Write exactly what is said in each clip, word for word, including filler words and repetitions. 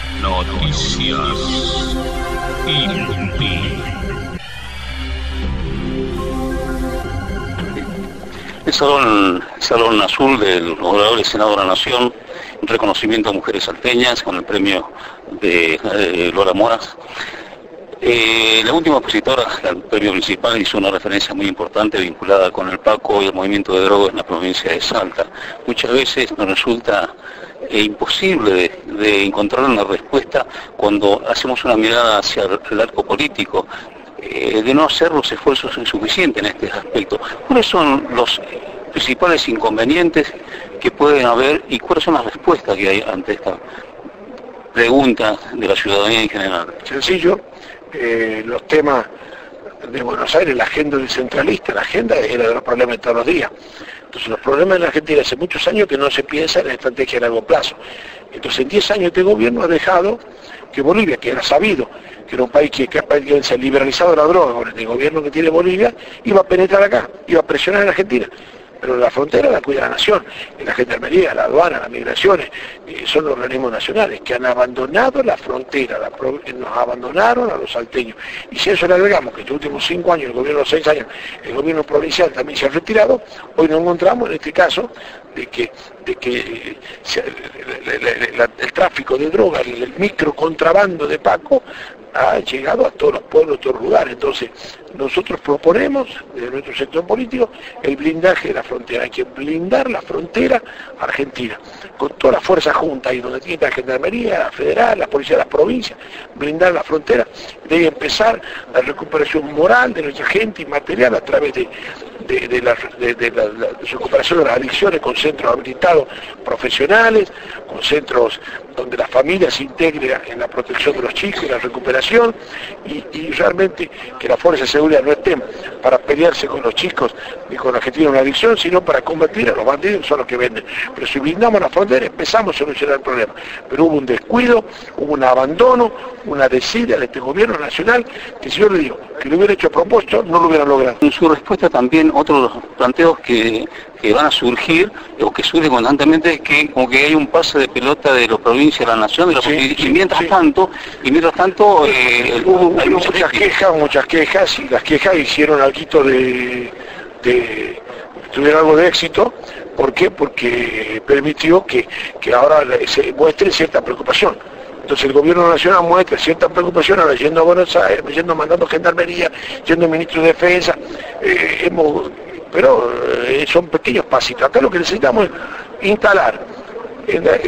Noticias Inti. El Salón, el Salón Azul del Orador del Senado de la Nación, un reconocimiento a mujeres salteñas con el premio de, de Lola Moras. Eh, la última opositora al premio principal hizo una referencia muy importante vinculada con el Paco y el movimiento de drogas en la provincia de Salta. Muchas veces nos resulta eh, imposible de, de encontrar una respuesta cuando hacemos una mirada hacia el arco político, eh, de no hacer los esfuerzos insuficientes en este aspecto. ¿Cuáles son los principales inconvenientes que pueden haber y cuáles son las respuestas que hay ante esta pregunta de la ciudadanía en general? Sencillo. Eh, los temas de Buenos Aires, la agenda centralista, la agenda era de los problemas de todos los días. Entonces los problemas de la Argentina hace muchos años que no se piensa en la estrategia a largo plazo. Entonces en diez años este gobierno ha dejado que Bolivia, que era sabido, que era un país que, que se ha liberalizado la droga, con el gobierno que tiene Bolivia, iba a penetrar acá, iba a presionar a la Argentina. Pero la frontera la cuida la nación, la gendarmería, la aduana, las migraciones, eh, son los organismos nacionales que han abandonado la frontera, la pro, nos abandonaron a los salteños. Y si a eso le agregamos que estos últimos cinco años, el gobierno de los seis años, el gobierno provincial también se ha retirado, hoy nos encontramos en este caso de que, de que eh, se, la, la, la, el tráfico de drogas, el, el microcontrabando de Paco, ha llegado a todos los pueblos, a todos los lugares. Entonces, nosotros proponemos, desde nuestro sector político, el blindaje de la frontera. Hay que blindar la frontera argentina, con toda la fuerza junta, ahí donde tiene la gendarmería, la federal, la policía de las provincias, blindar la frontera, de ahí empezar la recuperación moral de nuestra gente y material a través de, de, de, la, de, de la, la recuperación de las adicciones con centros habilitados profesionales, con centros donde la familia se integre en la protección de los chicos y la recuperación, y, y realmente que las fuerzas de seguridad no estén para pelearse con los chicos ni con los que tienen una adicción, sino para combatir a los bandidos que son los que venden. Pero si blindamos la frontera empezamos a solucionar el problema. Pero hubo un descuido, hubo un abandono, una desidia de este gobierno nacional, que si yo le digo que lo hubiera hecho a propósito, no lo hubieran logrado. En su respuesta también otros planteos que, que van a surgir, o que surgen constantemente, que como que hay un pase de pelota de la provincia a la nación, de la sí, y, sí, y mientras sí. tanto, y mientras tanto eh, hubo, hay hubo muchas, muchas quejas, muchas quejas, y las quejas hicieron algo de, de tuvieron algo de éxito. ¿Por qué? Porque permitió que, que ahora se muestre cierta preocupación. Entonces el gobierno nacional muestra cierta preocupación, ahora yendo a Buenos Aires, yendo mandando gendarmería, yendo ministro de defensa, eh, hemos, pero eh, son pequeños pasitos. Acá lo que necesitamos es instalar en la,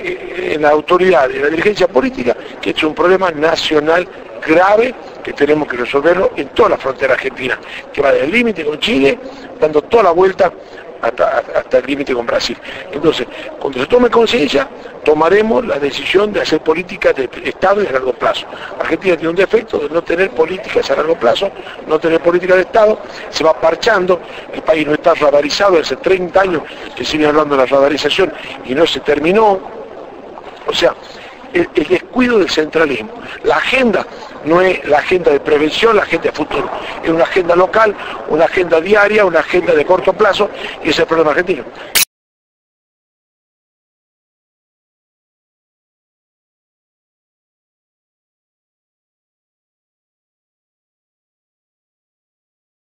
en la autoridad, en la dirigencia política, que es un problema nacional grave que tenemos que resolverlo en toda la frontera argentina, que va del límite con Chile, dando toda la vuelta hasta, hasta el límite con Brasil. Entonces, cuando se tome conciencia, tomaremos la decisión de hacer políticas de Estado y de largo plazo. Argentina tiene un defecto de no tener políticas a largo plazo, no tener políticas de Estado, se va parchando, el país no está radarizado, hace treinta años que se viene hablando de la radarización y no se terminó. O sea, el, el descuido del centralismo. La agenda no es la agenda de prevención, la agenda de futuro. Es una agenda local, una agenda diaria, una agenda de corto plazo, y ese es el problema argentino.